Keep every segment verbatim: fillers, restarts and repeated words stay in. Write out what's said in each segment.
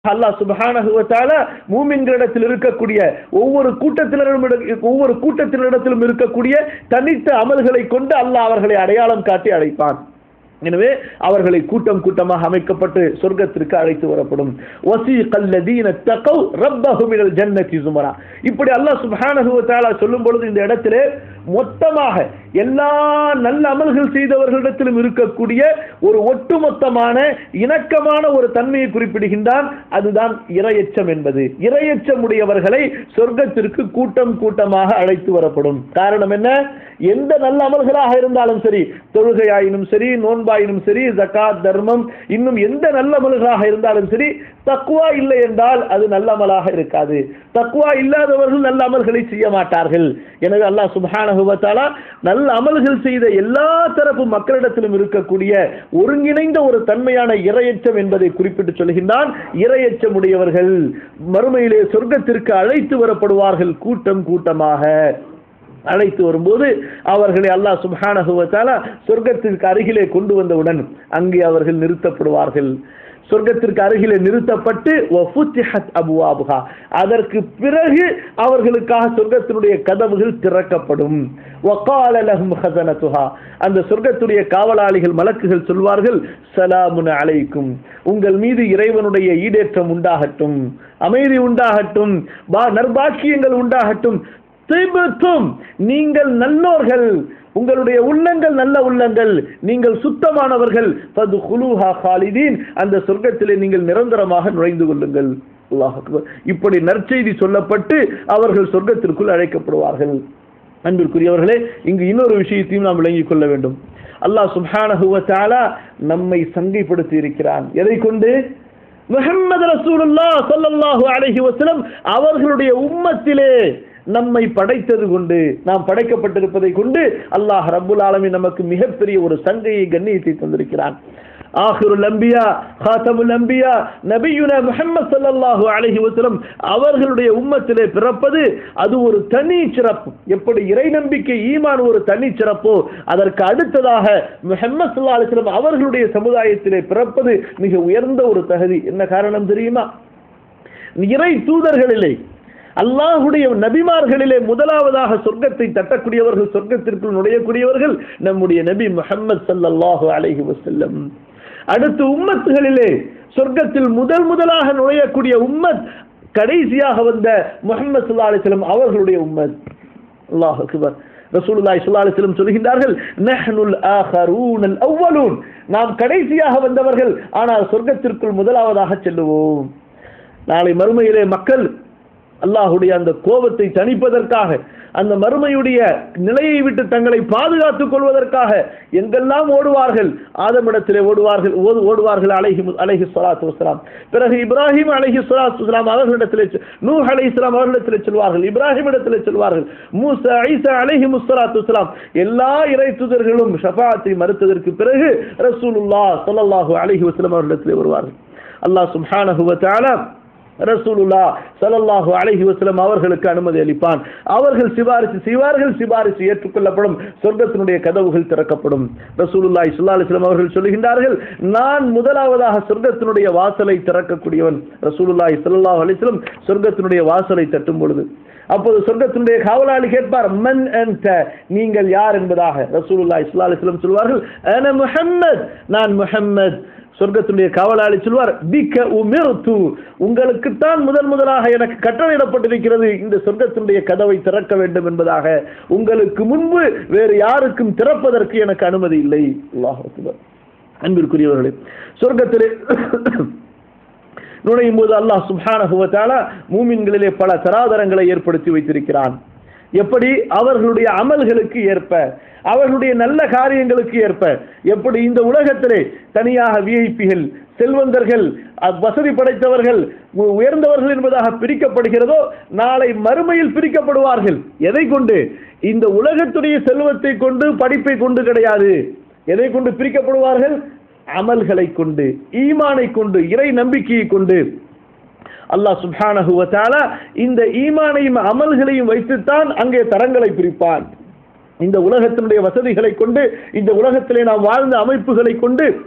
அல்லாஹ் சுப்ஹானஹு வ தஆலா மூமின்களிடத்தில் இருக்கக்கூடிய ஒவ்வொரு கூட்டத்தினரும் ஒவ்வொரு கூட்டத்தினரிடத்திலும் இருக்கக்கூடிய தனித்த அமல்களை கொண்டு அல்லாஹ் அவர்களை அடையாளம் காட்டி அழைப்பான். எனவே அவர்களை கூட்டம் கூட்டமாக அமைக்கப்பட்டு சொர்க்கத்திற்கு அழைத்து வரப்படும். வஸீகல்லதீன தகவ் ரப்பஹும் மினல் ஜன்னதி ஸுமரா. இப்படி அல்லாஹ் சுப்ஹானஹு வ தஆலா சொல்லும் பொழுது இந்த இடத்திலே மொத்தமாக எல்லா நல்ல அமல்கள் செய்தவர்களிடத்திலும் இருக்கக்கூடிய ஒரு ஒட்டுமொத்தமான இணக்கமான ஒரு தன்மையை குறிப்பிடுகின்றான். அதுதான் இறையச்சம் என்பது. இறையச்சம் உடையவர்களை சொர்க்கத்திற்கு கூட்டம் கூட்டமாக அழைத்து வரப்படும். காரணம் என்ன? எந்த நல்ல அமல்களாக இருந்தாலும் சரி, தொழுகையாயினும் சரி, நோன்பாயினும் சரி, ஜகாத், தர்மம், இன்னும் எந்த நல்ல அமல்களாக இருந்தாலும் சரி, தக்வா இல்லை என்றால் அது நல்ல அமலாக இருக்காது. தக்வா இல்லாதவர்கள் நல்ல அமல்களை செய்ய மாட்டார்கள். எனவே அல்லாஹ் சுப்ஹானஹு வ தஆலா நல்ல அமல்கள் செய்த எல்லா தரப்பு மக்களிடத்திலும் இருக்கக்கூடிய ஒருங்கிணைந்த ஒரு தன்மையான இறையச்சம் என்பதை குறிப்பிட்டு சொல்கின்றான். இறையச்சம் உடையவர்கள் மறுமையிலே சொர்க்கத்திற்கு அழைத்து வரப்படுவார்கள். கூட்டம் கூட்டமாக அழைத்து வரும்போது அவர்களை அல்லாஹ் சுப்ஹானஹு வ தஆலா சொர்க்கத்திற்கு அருகிலே கொண்டு வந்தவுடன் அங்கே அவர்கள் நிறுத்தப்படுவார்கள். சொர்க்கத்திற்கு அருகிலே நிறுத்தப்பட்டு வஃபுத்திஹத் அபுவாபுஹா, அதற்கு பிறகு அவர்களுக்காக சொர்க்கத்தினுடைய கதவுகள் திறக்கப்படும். வகால லஹும் ஹஸனத்துஹா, அந்த சொர்க்கத்துடைய காவலாளிகள் மலக்குகள் சொல்வார்கள், ஸலாமுன் அலைக்கும், உங்கள் மீது இறைவனுடைய ஈடேற்றம் உண்டாகட்டும், அமைதி உண்டாகட்டும், நற்பாக்கியங்கள் உண்டாகட்டும். திபுத்தும், நீங்கள் நல்லோர்கள், உங்களுடைய உள்ளங்கள் நல்ல உள்ளங்கள், நீங்கள் சுத்தமானவர்கள். ஃபதுகுலூஹா காலிதீன், அந்த சொர்க்கத்திலே நீங்கள் நிரந்தரமாக நுழைந்து கொள்ளுங்கள். அல்லாஹ் அக்பர். இப்படி நற்செய்தி சொல்லப்பட்டு அவர்கள் சொர்க்கத்திற்குள் அழைக்கப்படுவார்கள். அன்பிற்குரியவர்களே, இங்கு இன்னொரு விஷயத்தையும் நாம் விளங்கிக் கொள்ள வேண்டும். அல்லாஹ் சுப்ஹானஹு வ தஆலா நம்மை சங்கைப்படுத்தி இருக்கிறான். எதை கொண்டு? முஹம்மது ரசூலுல்லாஹ் ஸல்லல்லாஹு அலைஹி வஸல்லம் அவர்களுடைய உம்மத்திலே நம்மை படைத்தது கொண்டு, நாம் படைக்கப்பட்டிருப்பதை கொண்டு அல்லாஹ் ரப்புல் ஆலமீன் நமக்கு மிகப்பெரிய ஒரு சங்கையை, கண்ணியத்தை தந்திருக்கிறான். ஆகிருல் அம்பியா காத்தமுல் அம்பியா நபியுனா முஹம்மது ஸல்லல்லாஹு அலைஹி வஸல்லம் அவர்களுடைய உம்மத்திலே பிறப்பது அது ஒரு தனி சிறப்பு. எப்படி இறை நம்பிக்கை ஈமான் ஒரு தனி சிறப்போ, அதற்கு அடுத்ததாக முஹம்மது ஸல்லல்லாஹு அலைஹி வஸல்லம் அவர்களுடைய சமுதாயத்திலே பிறப்பது மிக உயர்ந்த ஒரு தகுதி. என்ன காரணம் தெரியுமா? இறை தூதர்களிலே, அல்லாஹுடைய நபிமார்களிலே முதலாவதாக சொர்க்கத்தை தட்டக்கூடியவர்கள், சொர்க்கத்திற்குள் நுழையக்கூடியவர்கள் நம்முடைய நபி முஹம்மது ஸல்லல்லாஹு அலைஹி வஸல்லம். அடுத்து உம்மத்துகளிலே சொர்க்கத்தில் முதல் முதலாக நுழையக்கூடிய உம்மத் கடைசியாக வந்த முஹம்மது ஸல்லல்லாஹு அலைஹி வஸல்லம் அவர்களுடைய உம்மத். அல்லாஹ் அக்பர். ரசூலுல்லாஹி ஸல்லல்லாஹு அலைஹி வஸல்லம் சொல்கின்றார்கள், நஹ்னுல் ஆகரூனல் அவ்வலூன், நாம் கடைசியாக வந்தவர்கள், ஆனால் சொர்க்கத்திற்குள் முதலாவதாக செல்லுவோம். நாளை மறுமையிலே மக்கள் அல்லாஹுடைய அந்த கோபத்தை தணிப்பதற்காக, அந்த மறுமையுடைய நிலையை விட்டு தங்களை பாதுகாத்துக் கொள்வதற்காக எங்கெல்லாம் ஓடுவார்கள்? ஆதமிடத்திலே ஓடுவார்கள் ஓடுவார்கள் அலைஹி அலைஹி ஸலாத்து வஸலாம். பிறகு இப்ராஹிம் அலைஹி ஸலாத்து வஸலாம் அவர்களிடத்திலே, நூஹ் அலைஹிஸ்ஸலாம் அவர்களிடத்திலே செல்வார்கள், இப்ராஹிம் இடத்திலே செல்வார்கள், மூசா ஈசா அலைஹி ஸலாத்து வஸலாம். எல்லா இறை தூதர்களும் ஷஃபாஅத்தை மறுத்ததற்கு பிறகு ரசூலுல்லாஹ் ஸல்லல்லாஹு அலைஹி வஸல்லம் அவர்களிடத்திலே வருவார்கள். அல்லாஹ் சுப்ஹானஹு வ தஆலா ரசூலுல்லாஹ் ஸல்லல்லாஹு அலைஹி வஸல்லம் அவர்களுக்கு அனுமதி அளிப்பான். அவர்கள் சிபாரிசு செய்வார்கள், சிபாரிசு ஏற்றுக்கொள்ளப்படும், சொர்க்கத்தினுடைய கதவுகள் திறக்கப்படும். ரசூலுல்லாஹி ஸல்லல்லாஹு அலைஹி வஸல்லம் அவர்கள் சொல்கின்றார்கள், நான் முதலாவதாக சொர்க்கத்தினுடைய வாசலை திறக்கக்கூடியவன். ரசூலுல்லாஹி ஸல்லல்லாஹு அலைஹி வஸல்லம் சொர்க்கத்தினுடைய வாசலை தட்டும் பொழுது அப்போது சொர்க்கத்தினுடைய காவலாளி கேட்பார், மன் அன்த, நீங்கள் யார் என்பதாக. ரசூலுல்லாஹி ஸல்லல்லாஹு அலைஹி வஸல்லம் சொல்வார்கள், அன முஹம்மத், நான் முஹம்மத். சொர்க்கத்தினுடைய காவலாளி சொல்வார், பிக உமிர்து, உங்களுக்குத்தான் முதன் முதலாக எனக்கு கட்டளையிடப்பட்டிருக்கிறது இந்த சொர்க்கத்தினுடைய கதவை திறக்க வேண்டும் என்பதாக. உங்களுக்கு முன்பு வேறு யாருக்கும் திறப்பதற்கு எனக்கு அனுமதி இல்லை. அல்லாஹ் அக்பர். அன்பிற்குரியவர்களே, சொர்க்கத்திலே நுழையும் போது அல்லாஹ் சுப்ஹானஹு வ தஆலா மூமின்களிலே பல தராதரங்களை ஏற்படுத்தி வைத்திருக்கிறான். எப்படி? அவர்களுடைய அமல்களுக்கு ஏற்ப, அவர்களுடைய நல்ல காரியங்களுக்கு ஏற்ப. எப்படி இந்த உலகத்திலே தனியாக விஐபிகள், செல்வந்தர்கள், வசதி படைத்தவர்கள், உயர்ந்தவர்கள் என்பதாக பிரிக்கப்படுகிறதோ, நாளை மறுமையில் பிரிக்கப்படுவார்கள். எதை கொண்டு? இந்த உலகத்துடைய செல்வத்தை கொண்டு, படிப்பை கொண்டு கிடையாது. எதை கொண்டு பிரிக்கப்படுவார்கள்? அமல்களை கொண்டு, ஈமானை கொண்டு, இறை நம்பிக்கையை கொண்டு. அல்லாஹ் சுப்ஹானஹு வ தஆலா இந்த ஈமானையும் அமல்களையும் வைத்துத்தான் அங்கே தரங்களை பிரிப்பான். இந்த உலகத்தினுடைய வசதிகளை கொண்டு, இந்த உலகத்திலே நாம் வாழ்ந்த அமைப்புகளை கொண்டு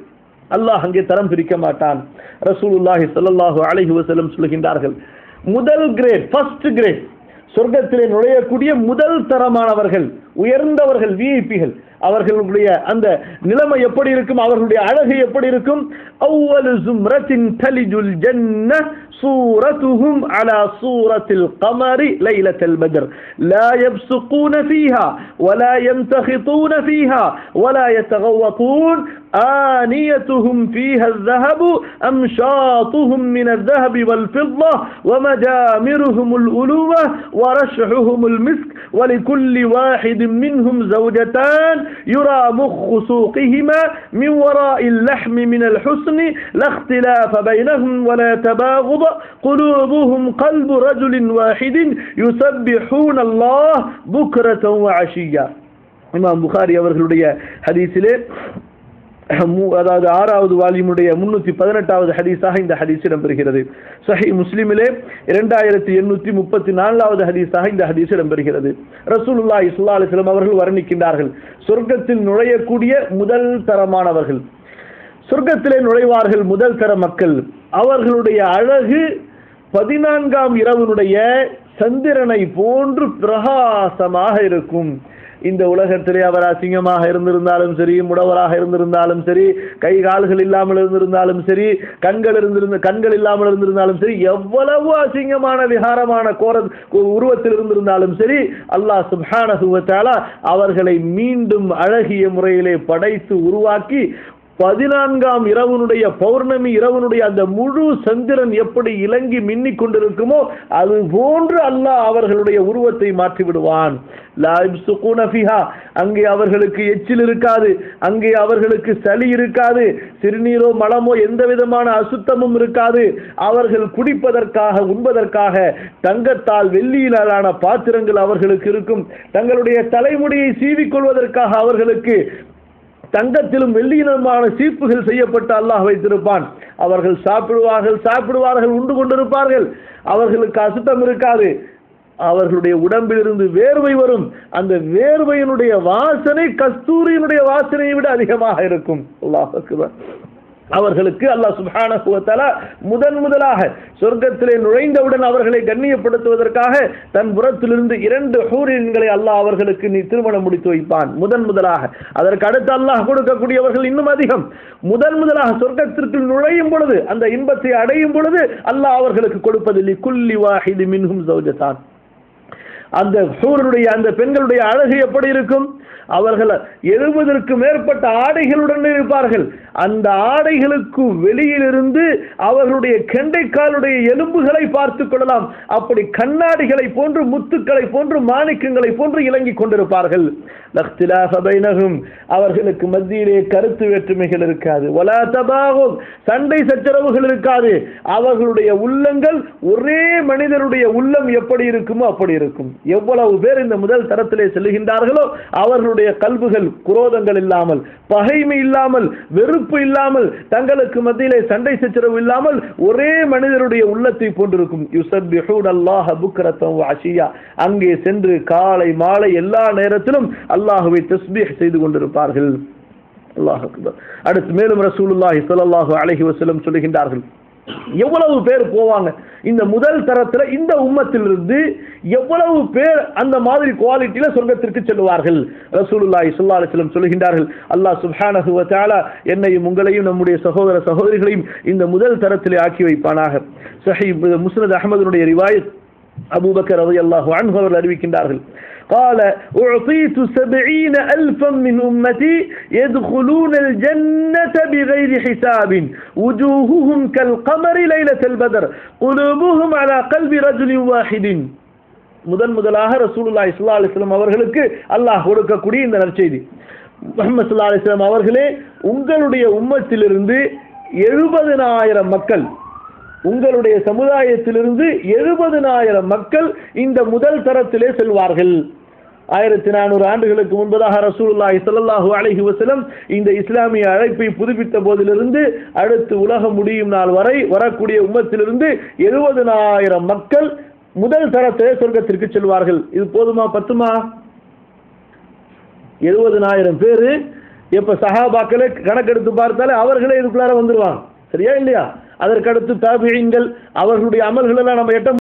அல்லாஹ் அங்கே தரம் பிரிக்க மாட்டான். ரசூலுல்லாஹி ஸல்லல்லாஹு அலைஹி வஸல்லம் சொல்கின்றார்கள், முதல் கிரேட், ஃபர்ஸ்ட் கிரேட், சொர்க்கத்திலே நுழையக்கூடிய முதல் தரமானவர்கள், உயர்ந்தவர்கள், விஐபிகள், அவர்களுடைய அந்த நிலைமை எப்படி இருக்கும், அவர்களுடைய அழகு எப்படி இருக்கும்? அவ்வலு ஜும்ரத்தின் தலிஜுல் ஜன்னஹ் சூரத்துஹும் அலா சூரத்தில் கமரி லைலத்துல் பத்ர் லா யப்சுகூன ஃபீஹா வலா யம்தஹிதூன ஃபீஹா வலா யதகவதூன் آنيتهم فيها الذهب أمشاطهم من الذهب والفضة ومجامرهم الألوة ورشحهم المسك ولكل واحد منهم زوجتان يرى مخ سوقهما من وراء اللحم من الحسن لا اختلاف بينهم ولا تباغض قلوبهم قلب رجل واحد يسبحون الله بكرة وعشيا. இமாம் புகாரி அவர்களுடைய ஹதீஸிலே, அதாவது ஆறாவது வால்யூமுடைய முன்னூத்தி பதினெட்டாவது ஹதீஸாக இந்த ஹதீஸ் இடம்பெறுகிறது. சஹீஹ் முஸ்லிமிலே இரண்டாயிரத்தி எண்ணூத்தி முப்பத்தி நான்காவது ஹதீஸாக இந்த ஹதீஸ் இடம்பெறுகிறது. ரசூலுல்லாஹி ஸல்லல்லாஹு அலைஹி வஸல்லம் அவர்கள் வர்ணிக்கின்றார்கள், சொர்க்கத்தில் நுழையக்கூடிய முதல் தரமானவர்கள், சொர்க்கத்திலே நுழைவார்கள் முதல் தர மக்கள், அவர்களுடைய அழகு பதினான்காம் இரவனுடைய சந்திரனை போன்று பிரகாசமாக இருக்கும். இந்த உலகத்திலே அவர் அசிங்கமாக இருந்திருந்தாலும் சரி, முடவராக இருந்திருந்தாலும் சரி, கை கால்கள் இல்லாமல் இருந்திருந்தாலும் சரி, கண்கள் இருந்திருந்த கண்கள் இல்லாமல் இருந்திருந்தாலும் சரி, எவ்வளவு அசிங்கமான விகாரமான கோர உருவத்தில் இருந்திருந்தாலும் சரி, அல்லாஹ் சுப்ஹானஹு வ தஆலா அவர்களை மீண்டும் அழகிய முறையிலே படைத்து உருவாக்கி பதினான்காம் இரவனுடைய பௌர்ணமி இரவனுடைய அந்த முழு சந்திரன் எப்படி இலங்கி மின்னிக் கொண்டிருக்குமோ அது போன்று அல்லாஹ் அவர்களுடைய உருவத்தை மாற்றி விடுவான். அங்கே அவர்களுக்கு எச்சில் இருக்காது, அங்கே அவர்களுக்கு சளி இருக்காது, சிறுநீரோ மலமோ எந்த விதமான அசுத்தமும் இருக்காது. அவர்கள் குடிப்பதற்காக உண்பதற்காக தங்கத்தால் வெள்ளியிலான பாத்திரங்கள் அவர்களுக்கு இருக்கும். தங்களுடைய தலைமுடியை சீவிக்கொள்வதற்காக அவர்களுக்கு தங்கத்திலும் வெள்ளியிலுமான சீப்புகள் செய்யப்பட்டு அல்லாஹ் வைத்திருப்பான். அவர்கள் சாப்பிடுவார்கள் சாப்பிடுவார்கள் உண்டு கொண்டிருப்பார்கள். அவர்களுக்கு அசுத்தம் இருக்காது. அவர்களுடைய உடம்பிலிருந்து வேர்வை வரும். அந்த வேர்வையினுடைய வாசனை கஸ்தூரியினுடைய வாசனையை விட அதிகமாக இருக்கும். அல்லாஹ் அக்பர். அவர்களுக்கு அல்லாஹ் சுப்ஹானஹு வ தஆலா முதன் முதலாக சொர்க்கத்திலே நுழைந்தவுடன் அவர்களை கண்ணியப்படுத்துவதற்காக தன் புறத்திலிருந்து இரண்டு ஹூரின்களை அல்லாஹ் அவர்களுக்கு நீ திருமணம் முடித்து வைப்பான். முதன் முதலாக. அதற்கு அடுத்து அல்லாஹ் கொடுக்கக்கூடியவர்கள் இன்னும் அதிகம். முதன் முதலாக சொர்க்கத்திற்கு நுழையும் பொழுது, அந்த இன்பத்தை அடையும் பொழுது அல்லாஹ் அவர்களுக்கு கொடுப்பதில்லை குல்லி வாஹிதி மின்ஹும் ஜௌஜதான். அந்த ஹூருடைய அந்த பெண்களுடைய அழகு எப்படி இருக்கும்? அவர்கள் எழுபதற்கு மேற்பட்ட ஆடைகளுடன் இருப்பார்கள். அந்த ஆடைகளுக்கு வெளியிலிருந்து அவர்களுடைய கெண்டைக்காலுடைய எலும்புகளை பார்த்துக் கொள்ளலாம். அப்படி கண்ணாடிகளை போன்று, முத்துக்களை போன்று, மாணிக்கங்களை போன்று இலங்கிக் கொண்டிருப்பார்கள். அவர்களுக்கு மத்தியிலே கருத்து வேற்றுமைகள் இருக்காது. வலா தபாகும், சண்டை சச்சரவுகள் இருக்காது. அவர்களுடைய உள்ளங்கள் ஒரே மனிதருடைய உள்ளம் எப்படி இருக்குமோ அப்படி இருக்கும். எவ்வளவு பேர் இந்த முதல் தரத்திலே செல்கின்றார்களோ அவர்களுடைய கல்புகள் குரோதங்கள் இல்லாமல், பகைமை இல்லாமல், வெறுப்பு இல்லாமல், தங்களுக்கு மத்தியிலே சண்டை சச்சரவு இல்லாமல் ஒரே மனிதருடைய உள்ளத்தை போன்றிருக்கும். யுஸப்பிஹூன அல்லாஹ புக்ரத்தன் வ அஷியா. அங்கே சென்று காலை மாலை எல்லா நேரத்திலும் அல்லாஹ்வை தஸ்பீஹ் செய்து கொண்டிருப்பார்கள். அல்லாஹ் அக்பர். அடுத்து மேலும் ரசூலுல்லாஹி ஸல்லல்லாஹு அலைஹி வஸல்லம் சொல்லுகின்றார்கள், எவ்வளவு பேர் போவாங்க இந்த முதல் தரத்துல, இந்த உம்மத்திலிருந்து எவ்வளவு பேர் அந்த மாதிரி குவாலிட்டியில சொர்க்கத்திற்கு செல்வார்கள்? ரசூலுல்லாஹி ஸல்லல்லாஹு அலைஹி வஸல்லம் சொல்லுகின்றார்கள், அல்லாஹ் சுப்ஹானஹு வ தஆலா என்னையும் உங்களையும் நம்முடைய சகோதர சகோதரிகளையும் இந்த முதல் தரத்திலே ஆக்கி வைப்பானாக. ஸஹீஹ் முஸ்னத் அஹ்மதுடைய ரிவாயத் அபூபக்கர் ரலியல்லாஹு அன்ஹு அவர்கள் அறிவிக்கின்றார்கள், قال أعطيت سبعين ألفا من أمتي يدخلون الجنة بغير حساب وجوههم كالقمر ليلة البدر قلوبهم على قلب رجل واحد. முதன் முதலாக ரசூலுல்லாஹி ஸல்லல்லாஹு அலைஹி வஸல்லம் அவர்களுக்கு அல்லாஹ் கொடுக்கக்கூடிய இந்த நற்செய்தி. முஹம்மது ஸல்லல்லாஹு அலைஹி வஸல்லம் அவர்களே, உங்களுடைய உம்மத்திலிருந்து எழுபதினாயிரம் மக்கள், உங்களுடைய சமுதாயத்திலிருந்து எழுபதினாயிரம் மக்கள் இந்த முதல் தரத்திலே செல்வார்கள். ஆயிரத்தி நானூறு ஆண்டுகளுக்கு முன்பதாக ரசூலுல்லாஹி ஸல்லல்லாஹு அலைஹி வஸல்லம் இந்த இஸ்லாமிய அழைப்பை புதுப்பித்த போதிலிருந்து அடுத்து உலகம் முடியும் நாள் வரை வரக்கூடிய உம்மத்திலிருந்து எழுபதினாயிரம் மக்கள் முதல் தரத்திலே சொர்க்கத்திற்கு செல்வார்கள். இது போதுமா, பத்துமா? எழுபதினாயிரம் பேரு இப்ப சஹாபாக்களே கணக்கெடுத்து பார்த்தாலே அவர்களே இதுக்குள்ளார வந்துருவாங்க. சரியா இல்லையா? அதற்கடுத்து தாபிஈன்கள் அவர்களுடைய அமல்கள் எல்லாம் நம்ம எட்ட